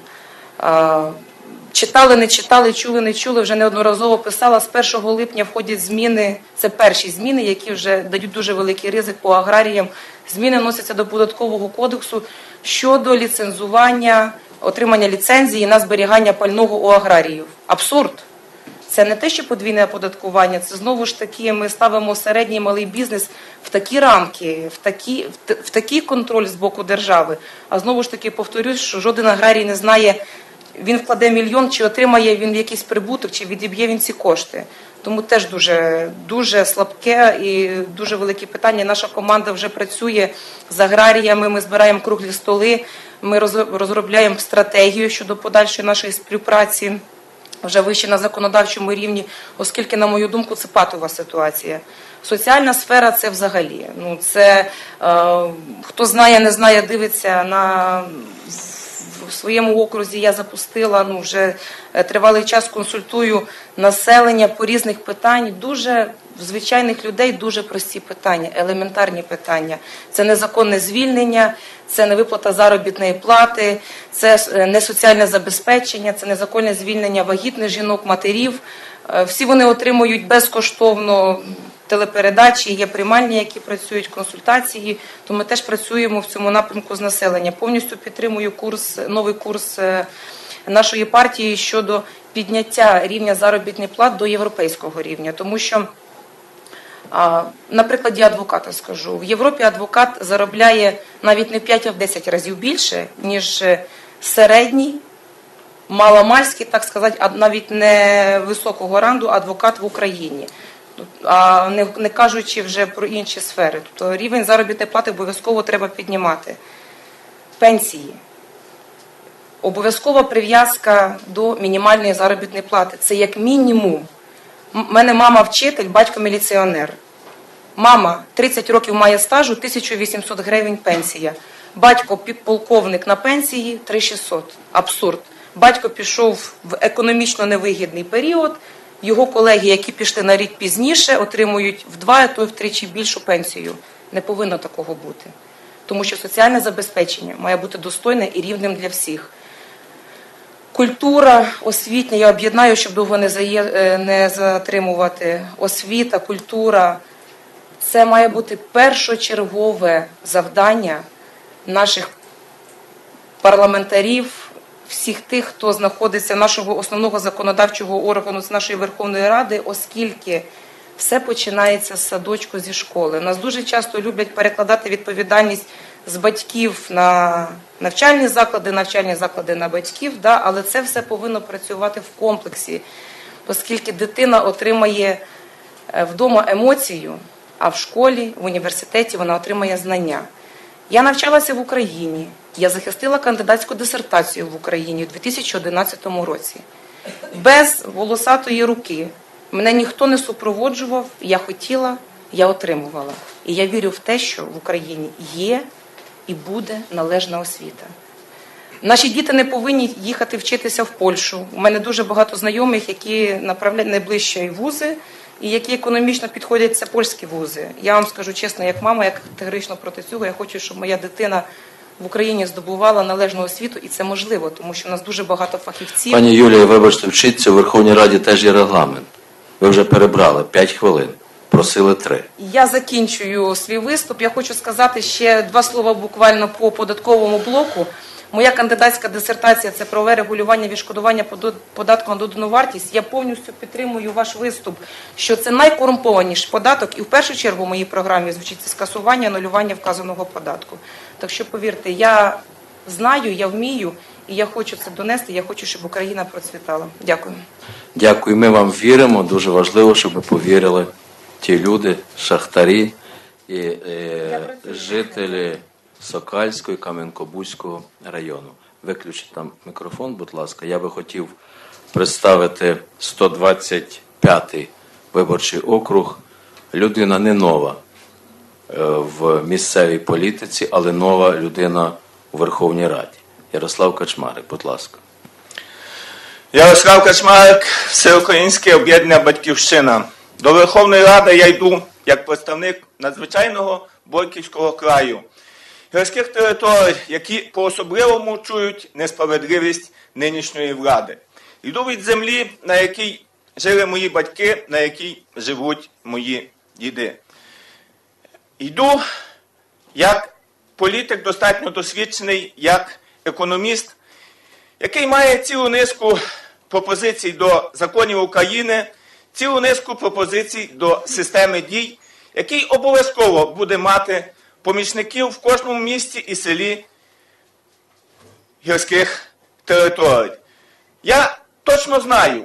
Читали, не читали, чули, не чули, вже неодноразово писала, з першого липня входять зміни, це перші зміни, які вже дають дуже великий ризик по аграріям. Зміни вносяться до Податкового кодексу щодо ліцензування, отримання ліцензії на зберігання пального у аграріїв. Абсурд. Це не те, що подвійне оподаткування, це знову ж таки ми ставимо середній і малий бізнес в такі рамки, в, такі, в, в такий контроль з боку держави. А знову ж таки повторюсь, що жоден аграрій не знає, він вкладе мільйон, чи отримає він якийсь прибуток, чи відіб'є він ці кошти. Тому теж дуже, дуже слабке і дуже велике питання. Наша команда вже працює з аграріями, ми збираємо круглі столи, ми розробляємо стратегію щодо подальшої нашої співпраці вже вище на законодавчому рівні, оскільки, на мою думку, це патова ситуація. Соціальна сфера – це взагалі. Ну, це, е, хто знає, не знає, дивиться на... В своєму окрузі я запустила, ну, вже тривалий час консультую населення по різних питань. Дуже в звичайних людей дуже прості питання, елементарні питання. Це незаконне звільнення, це невиплата заробітної плати, це не соціальне забезпечення, це незаконне звільнення вагітних жінок, матерів. Всі вони отримують безкоштовно телепередачі, є приймальні, які працюють, консультації, то ми теж працюємо в цьому напрямку з населення. Повністю підтримую курс, новий курс нашої партії щодо підняття рівня заробітних плат до європейського рівня, тому що, на прикладі адвоката скажу, в Європі адвокат заробляє навіть не в п'ять, а в десять разів більше, ніж середній, маломальський, так сказати, а навіть не високого рангу адвокат в Україні. А не, не кажучи вже про інші сфери. Тобто рівень заробітної плати обов'язково треба піднімати. Пенсії. Обов'язкова прив'язка до мінімальної заробітної плати. Це як мінімум. У мене мама вчитель, батько міліціонер. Мама тридцять років має стажу, тисяча вісімсот гривень пенсія. Батько підполковник на пенсії, три тисячі шістсот. Абсурд. Батько пішов в економічно невигідний період, його колеги, які пішли на рік пізніше, отримують в два, а то й втричі більшу пенсію. Не повинно такого бути. Тому що соціальне забезпечення має бути достойне і рівним для всіх. Культура, освітня, я об'єднаю, щоб довго не, зає, не затримувати. Освіта, культура – це має бути першочергове завдання наших парламентарів, всіх тих, хто знаходиться нашого основного законодавчого органу, з нашої Верховної Ради, оскільки все починається з садочку, зі школи. Нас дуже часто люблять перекладати відповідальність з батьків на навчальні заклади, навчальні заклади на батьків, да, але це все повинно працювати в комплексі, оскільки дитина отримає вдома емоцію, а в школі, в університеті вона отримає знання. Я навчалася в Україні, я захистила кандидатську дисертацію в Україні у дві тисячі одинадцятому році. Без волосатої руки мене ніхто не супроводжував, я хотіла, я отримувала. І я вірю в те, що в Україні є і буде належна освіта. Наші діти не повинні їхати вчитися в Польщу. У мене дуже багато знайомих, які направляють найближчі вузи, і які економічно підходять, це польські вузи. Я вам скажу чесно, як мама, як категорично проти цього, я хочу, щоб моя дитина в Україні здобувала належну освіту, і це можливо, тому що у нас дуже багато фахівців. Пані Юлія, вибачте, вчиться, у Верховній Раді теж є регламент. Ви вже перебрали п'ять хвилин, просили три. Я закінчую свій виступ. Я хочу сказати ще два слова буквально по податковому блоку. Моя кандидатська дисертація – це правове регулювання відшкодування податку на додану вартість. Я повністю підтримую ваш виступ, що це найкорумпованіший податок, і в першу чергу в моїй програмі звучить це скасування, анулювання вказаного податку. Так що, повірте, я знаю, я вмію, і я хочу це донести, я хочу, щоб Україна процвітала. Дякую. Дякую, ми вам віримо. Дуже важливо, щоб ви повірили ті люди, шахтарі і е, жителі Сокальського і Кам'янко-Бузького району. Виключіть там мікрофон, будь ласка. Я би хотів представити сто двадцять п'ятий виборчий округ, людина не нова е, в місцевій політиці, але нова людина у Верховній Раді. Ярослав Качмарик, будь ласка. Ярослав Качмарик, Всеукраїнське об'єднання «Батьківщина». До Верховної Ради я йду як представник надзвичайного Бойківського краю. Гірських територій, які по-особливому чують несправедливість нинішньої влади. Йду від землі, на якій жили мої батьки, на якій живуть мої діди. Йду як політик достатньо досвідчений, як економіст, який має цілу низку пропозицій до законів України, цілу низку пропозицій до системи дій, який обов'язково буде мати помічників в кожному місті і селі гірських територій. Я точно знаю,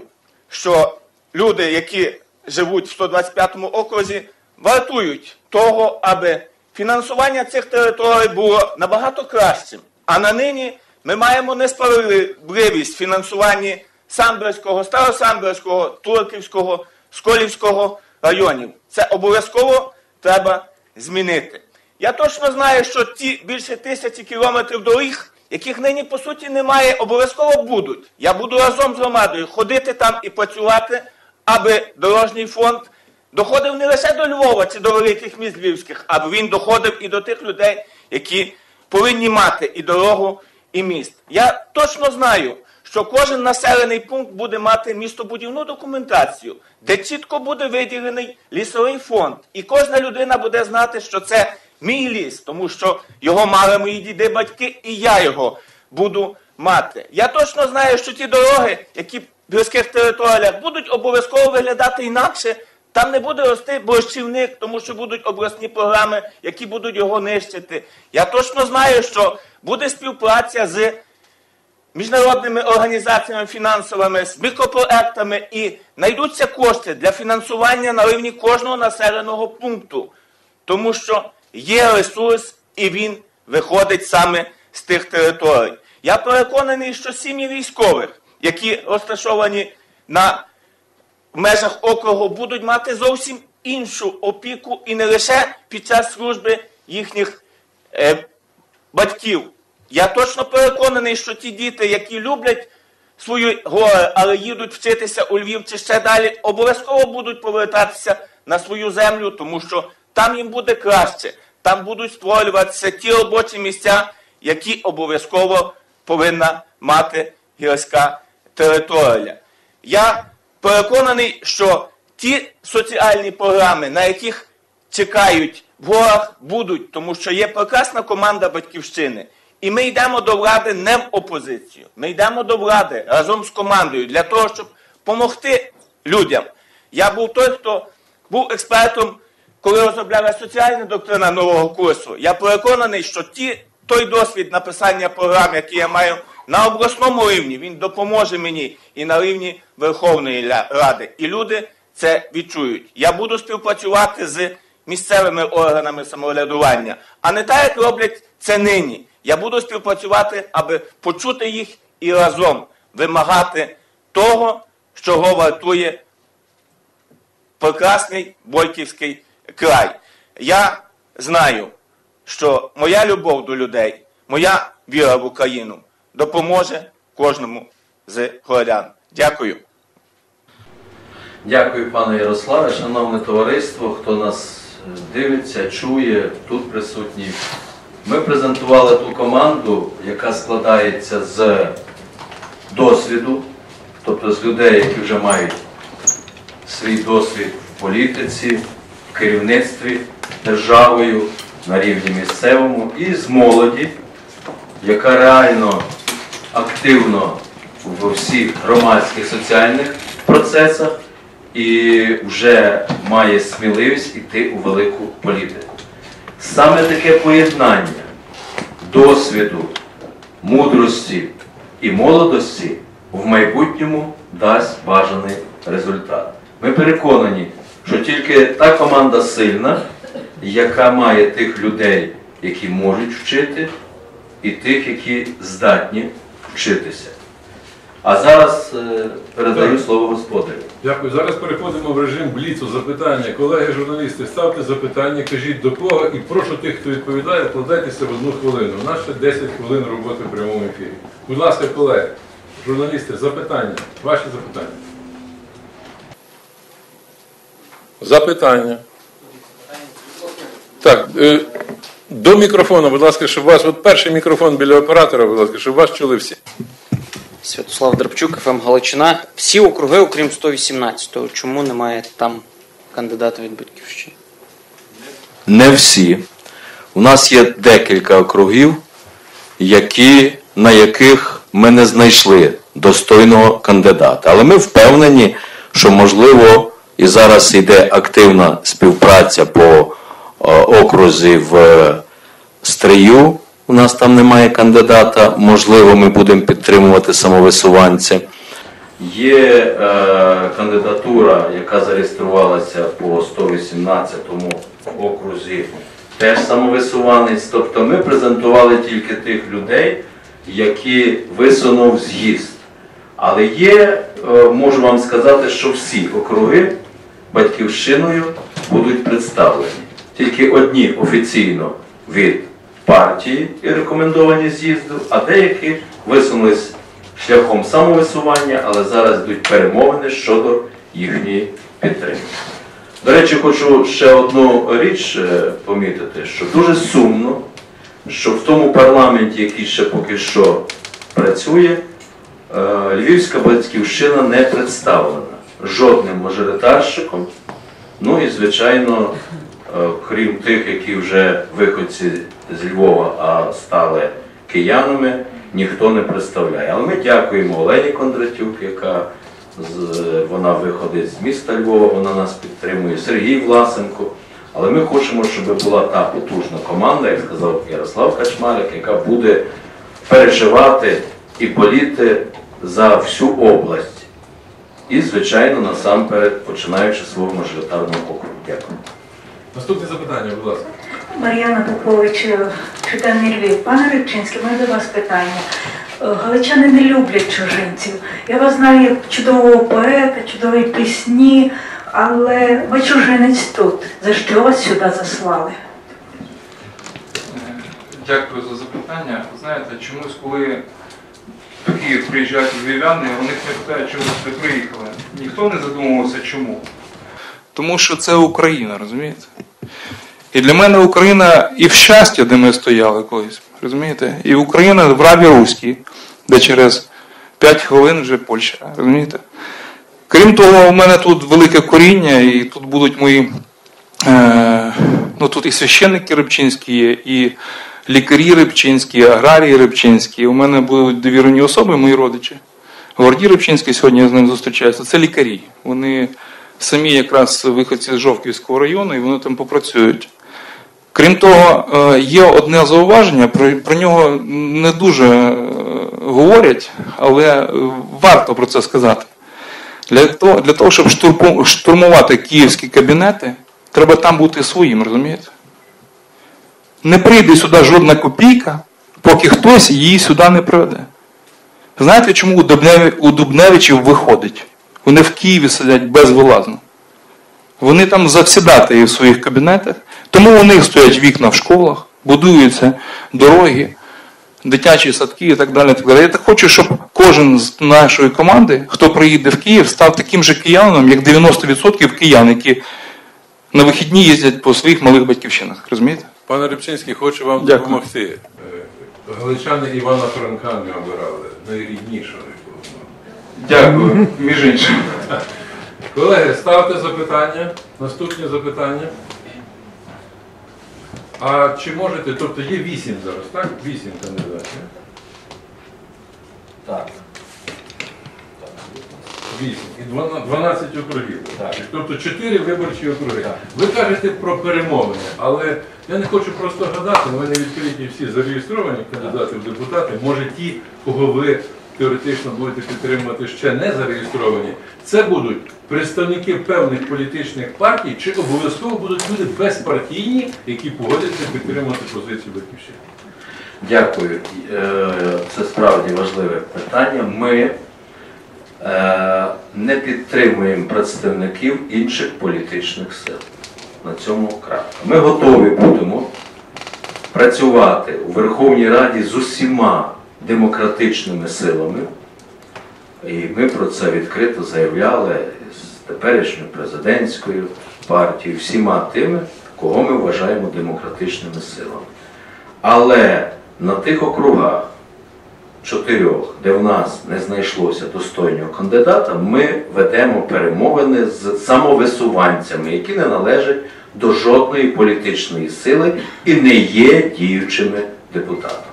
що люди, які живуть в сто двадцять п'ятому окрузі, вартують того, аби фінансування цих територій було набагато кращим. А на нині ми маємо несправедливість в фінансуванні Самбірського, Старосамбірського, Турківського, Сколівського районів. Це обов'язково треба змінити. Я точно знаю, що ті більше тисячі кілометрів доріг, яких нині по суті немає, обов'язково будуть. Я буду разом з громадою ходити там і працювати, аби дорожній фонд доходив не лише до Львова чи до великих міст львівських, аби він доходив і до тих людей, які повинні мати і дорогу, і міст. Я точно знаю, що кожен населений пункт буде мати містобудівну документацію, де чітко буде виділений лісовий фонд. І кожна людина буде знати, що це мій ліс, тому що його мали мої діди-батьки, і я його буду мати. Я точно знаю, що ті дороги, які в гірських територіях, будуть обов'язково виглядати інакше. Там не буде рости борщівник, тому що будуть обласні програми, які будуть його нищити. Я точно знаю, що буде співпраця з міжнародними організаціями фінансовими, з мікропроектами, і знайдуться кошти для фінансування на рівні кожного населеного пункту. Тому що є ресурс, і він виходить саме з тих територій. Я переконаний, що сім'ї військових, які розташовані на в межах округу, будуть мати зовсім іншу опіку, і не лише під час служби їхніх е, батьків. Я точно переконаний, що ті діти, які люблять свої гори, але їдуть вчитися у Львів чи ще далі, обов'язково будуть повертатися на свою землю, тому що там їм буде краще, там будуть створюватися ті робочі місця, які обов'язково повинна мати гірська територія. Я переконаний, що ті соціальні програми, на яких чекають в горах, будуть, тому що є прекрасна команда «Батьківщини». І ми йдемо до влади не в опозицію. Ми йдемо до влади разом з командою для того, щоб допомогти людям. Я був той, хто був експертом, коли розробляла соціальна доктрина нового курсу. Я переконаний, що ті, той досвід написання програм, який я маю на обласному рівні, він допоможе мені і на рівні Верховної Ради. І люди це відчують. Я буду співпрацювати з місцевими органами самоврядування, а не так, як роблять це нині. Я буду співпрацювати, аби почути їх і разом вимагати того, чого вартує прекрасний Бойківський край. Я знаю, що моя любов до людей, моя віра в Україну допоможе кожному з горян. Дякую. Дякую, пане Ярославе. Шановне товариство, хто нас дивиться, чує, тут присутній. Ми презентували ту команду, яка складається з досвіду, тобто з людей, які вже мають свій досвід в політиці, в керівництві державою на рівні місцевому, і з молоді, яка реально активно в всіх громадських соціальних процесах і вже має сміливість йти у велику політику. Саме таке поєднання досвіду, мудрості і молодості в майбутньому дасть бажаний результат. Ми переконані, що тільки та команда сильна, яка має тих людей, які можуть вчити, і тих, які здатні вчитися. А зараз е, передаю слово господарю. Дякую. Зараз переходимо в режим бліцу. Запитання. Колеги журналісти, ставте запитання, кажіть до кого і прошу тих, хто відповідає, вкладайтеся в одну хвилину. У нас ще десять хвилин роботи в прямому ефірі. Будь ласка, колеги, журналісти, запитання. Ваші запитання. Запитання. Так, е, до мікрофону, будь ласка, щоб вас, от перший мікрофон біля оператора, будь ласка, щоб вас чули всі. Святослав Драбчук, еф ем Галичина. Всі округи, окрім сто вісімнадцятого. Чому немає там кандидата від Батьківщини? Не всі. У нас є декілька округів, які, на яких ми не знайшли достойного кандидата. Але ми впевнені, що, можливо, і зараз йде активна співпраця по е, окрузі в е, Стрию. У нас там немає кандидата. Можливо, ми будемо підтримувати самовисуванця. Є е, кандидатура, яка зареєструвалася по сто вісімнадцятому окрузі, теж самовисуванець. Тобто ми презентували тільки тих людей, які висунув з'їзд. Але є, е, можу вам сказати, що всі округи Батьківщиною будуть представлені. Тільки одні офіційно від партії і рекомендовані з'їзду, а деякі висунулись шляхом самовисування, але зараз йдуть перемовини щодо їхньої підтримки. До речі, хочу ще одну річ помітити, що дуже сумно, що в тому парламенті, який ще поки що працює, Львівська Батьківщина не представлена жодним мажоритарщиком, ну і, звичайно, крім тих, які вже виходці з Львова, а стали киянами, ніхто не представляє. Але ми дякуємо Олені Кондратюк, яка вона виходить з міста Львова, вона нас підтримує, Сергій Власенко. Але ми хочемо, щоб була та потужна команда, як сказав Ярослав Качмарик, яка буде переживати і боліти за всю область. І, звичайно, насамперед, починаючи з свого мажоритарного округу. Дякую. Наступне запитання, будь ласка. Мар'яна Попович, Південний Львів. Пане Рибчинський, у мене до вас питання. Галичани не люблять чужинців. Я вас знаю як чудового поета, чудові пісні, але ви чужинець тут. За що вас сюди заслали? Дякую за запитання. Знаєте, чомусь, коли в Київ приїжджають львів'яни, вони не питають, чому ви приїхали. Ніхто не задумувався, чому. Тому що це Україна, розумієте? І для мене Україна і в щастя, де ми стояли колись, розумієте? І Україна в Раві Руській, де через п'ять хвилин вже Польща, розумієте? Крім того, у мене тут велике коріння, і тут будуть мої, е, ну тут і священники рибчинські є, і лікарі рибчинські, і аграрії рибчинські. У мене будуть довірені особи, мої родичі. Гордій Рибчинський, сьогодні я з ним зустрічаюся, це лікарі. Вони самі якраз виходці з Жовківського району, і вони там попрацюють. Крім того, є одне зауваження, про, про нього не дуже говорять, але варто про це сказати. Для того, для того щоб штурму, штурмувати київські кабінети, треба там бути своїм, розумієте? Не прийде сюди жодна копійка, поки хтось її сюди не приведе. Знаєте, чому у, Дубневі, у Дубневичів виходить? Вони в Києві сидять безвилазно. Вони там завсідати в своїх кабінетах, тому у них стоять вікна в школах, будуються дороги, дитячі садки і так далі. Так далі. Я так хочу, щоб кожен з нашої команди, хто приїде в Київ, став таким же киянином, як дев'яносто відсотків киян, які на вихідні їздять по своїх малих батьківщинах. Розумієте? Пане Рибчинський, хочу вам Дякую. допомогти. Галичани Івана Франка не обирали, найріднішого. Дякую, між іншим. Колеги, ставте запитання. Наступне запитання. А чи можете, тобто є вісім зараз, так? Вісім кандидатів. Так. Вісім. І дванадцять округів. Так. Тобто чотири виборчі округи. Так. Ви кажете про перемовини, але я не хочу просто гадати, в мене відкриті всі зареєстровані кандидати в депутати. Може ті, кого ви теоретично будете підтримувати, ще не зареєстровані. Це будуть представники певних політичних партій, чи обов'язково будуть люди безпартійні, які погодяться підтримувати позицію Батьківщини? Дякую. Це справді важливе питання. Ми е, не підтримуємо представників інших політичних сил. На цьому крапка. Ми готові будемо працювати у Верховній Раді з усіма демократичними силами. І ми про це відкрито заявляли з теперішньою президентською партією, всіма тими, кого ми вважаємо демократичними силами. Але на тих округах, чотирьох, де в нас не знайшлося достойного кандидата, ми ведемо перемовини з самовисуванцями, які не належать до жодної політичної сили і не є діючими депутатами.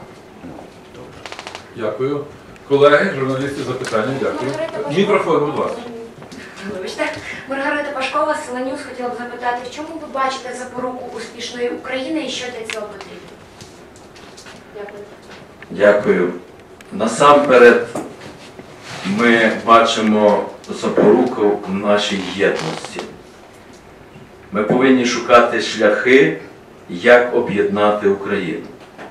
Дякую. Колеги, журналісти, запитання, дякую. Мікрофон, будь ласка. Вибачте, Маргарита Пашкова, Сила Ньюс, хотіла б запитати, в чому ви бачите запоруку успішної України і що для цього потрібно? Дякую. Дякую. Насамперед, ми бачимо запоруку в нашій єдності. Ми повинні шукати шляхи, як об'єднати Україну.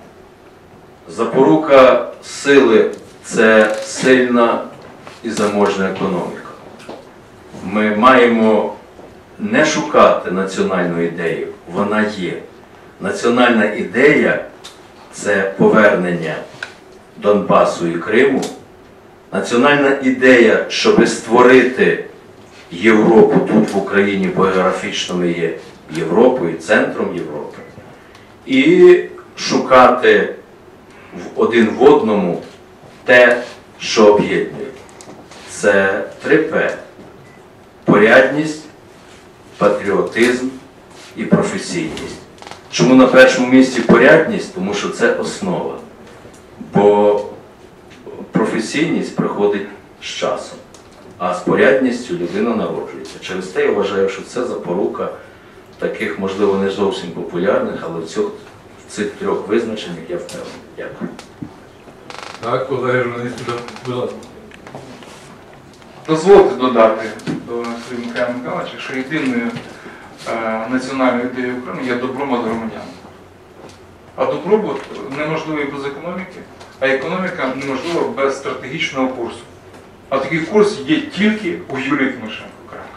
Запорука сили – це сильна і заможна економіка. Ми маємо не шукати національну ідею, вона є. Національна ідея – це повернення Донбасу і Криму. Національна ідея, щоб створити Європу тут в Україні, бо географічно ми є Європою, центром Європи. І шукати в один в одному те, що об'єднує. Це три П. Порядність, патріотизм і професійність. Чому на першому місці порядність? Тому що це основа. Бо професійність приходить з часом, а з порядністю людина народжується. Через те я вважаю, що це запорука таких, можливо, не зовсім популярних, але в цих, в цих трьох визначеннях я впевнений. Дякую. Так, колеги журналісти, будь ласка. Дозвольте додати до Сергія Михайла Михайловича, що єдиною е, національною ідеєю України є добробут громадян. А добробут неможливий без економіки, а економіка неможлива без стратегічного курсу. А такий курс є тільки у Юлії Тимошенко.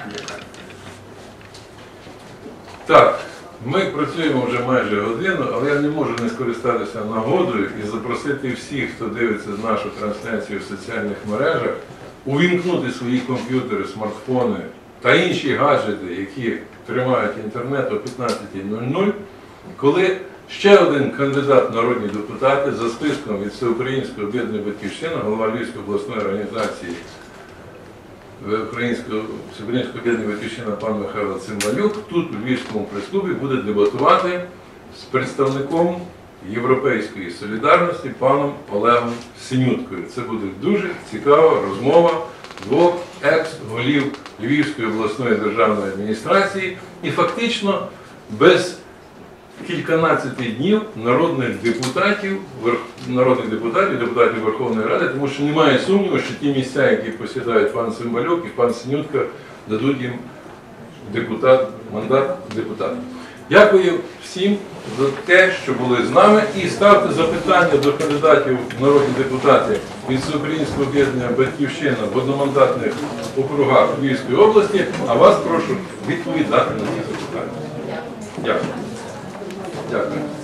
Так, ми працюємо вже майже годину, але я не можу не скористатися нагодою і запросити всіх, хто дивиться нашу трансляцію в соціальних мережах, увімкнути свої комп'ютери, смартфони та інші гаджети, які тримають інтернет о п'ятнадцятій нуль нуль, коли ще один кандидат в народні депутати за списком від Всеукраїнського об'єднання «Батьківщина», голова Львівської обласної організації Всеукраїнського об'єднання «Батьківщина» пан Михайло Цимбалюк тут у Львівському прес-клубі буде дебатувати з представником Європейської солідарності паном Олегом Синюткою. Це буде дуже цікава розмова двох екс-голів Львівської обласної державної адміністрації і фактично без кільканадцяти днів народних депутатів, народних депутатів, депутатів Верховної Ради, тому що немає сумніву, що ті місця, які посідають пан Цимбалюк і пан Синютка, дадуть їм депутат, мандат депутата. Дякую всім за те, що були з нами, і ставте запитання до кандидатів в народні депутати від Всеукраїнського об'єднання «Батьківщина» в одномандатних округах Львівської області, а вас прошу відповідати на ці запитання. Дякую. Дякую.